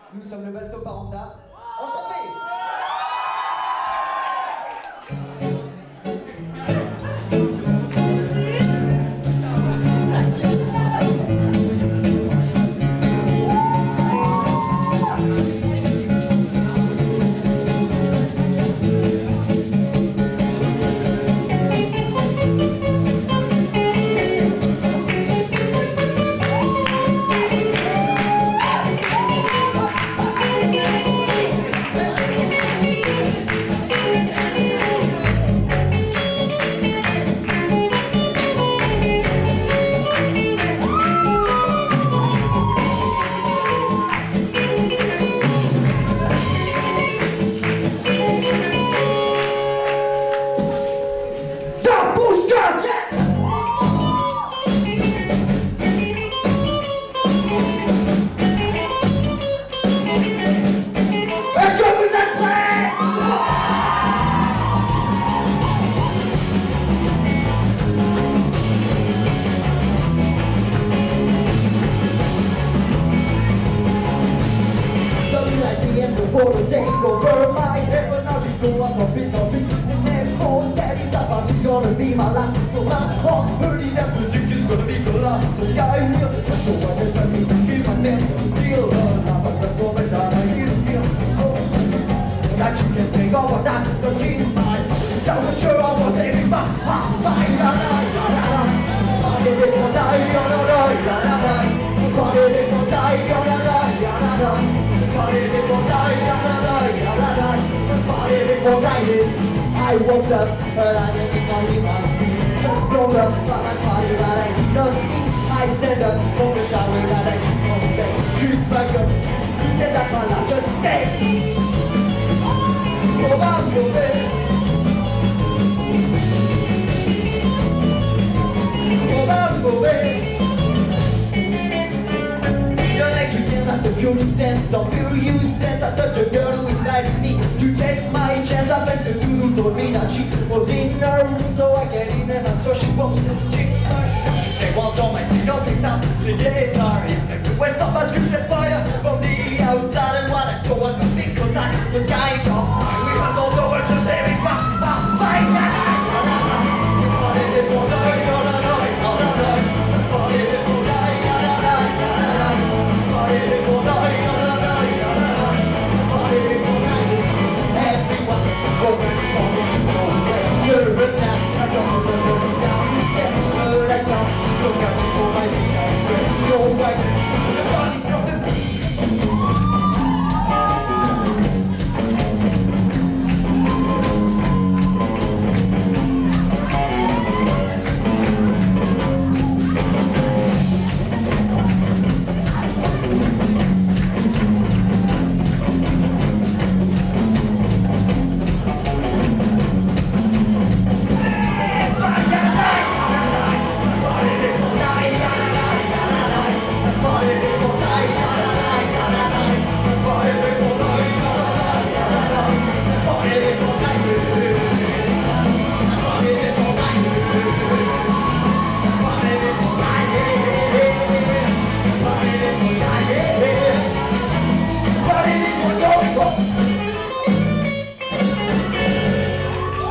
Nous sommes le Balto Paranda. Enchanté! For the sake over my head, but now we go up from because we never that is that party's gonna be my last. So I'm hot, hurting that music is gonna be the last. So yeah, I will. So I just let me give my name to steal her. Now I'm not so much I feel. That you can take over that, but she's mine. So I'm sure I was aiming back. Bye, la la la la la. Body they gon' die, la la la la la la. Body they gon' die, la la la la la la. Body they gon' die, la la la la la la. Body they gon' die. I woke up, but I didn't know me my feet just blown up, but my body that I did not eat. I stand up from the shower that I just want to bed. Creep back up, and that my life just stay. Oh, I'm moving. Oh, I'm moving. Your next weekend at the future sense of you stance. I such a girl who invited me to take my chance. I bet the doodle told me that she was in her room, so I get in and I saw she was take her shot. She was on my single things out. The days are in west of my script and fire from the outside, and what I saw was my because I was kind of high. We had all over just staring back.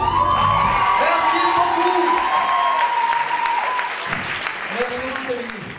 Merci beaucoup, salut.